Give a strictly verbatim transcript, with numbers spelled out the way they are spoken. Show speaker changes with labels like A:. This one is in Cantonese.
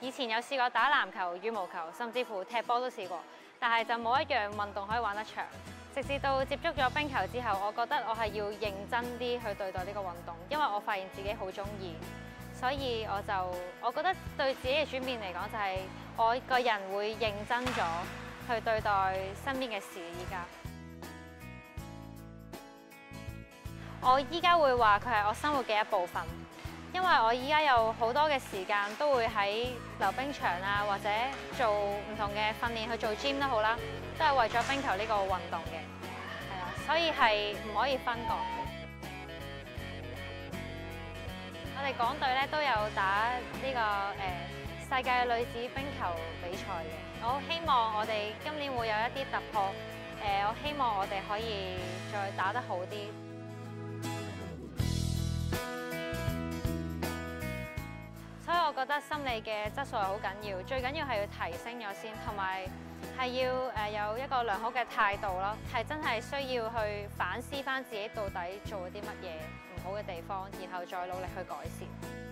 A: 以前有試過打籃球、羽毛球，甚至乎踢波都試過，但係就冇一樣運動可以玩得長。直至到接觸咗冰球之後，我覺得我係要認真啲去對待呢個運動，因為我發現自己好中意，所以我就我覺得對自己嘅轉變嚟講，就係我個人會認真咗去對待身邊嘅事。依家我依家會話佢係我生活嘅一部分，因為我依家有好多嘅時間都會喺溜冰場啊，或者做唔同嘅訓練去做 gym 都好啦，都係為咗冰球呢個運動嘅，係啦，所以係唔可以分割嘅。我哋港隊咧都有打呢、這個誒、呃、世界女子冰球比賽嘅，我好希望我哋今年會有一啲突破，誒、呃，我希望我哋可以再打得好啲。所以我覺得心理嘅質素係好緊要，最緊要係要提升咗先，同埋係要誒有一個良好嘅態度咯，係真係需要去反思返自己到底做啲乜嘢唔好嘅地方，然後再努力去改善。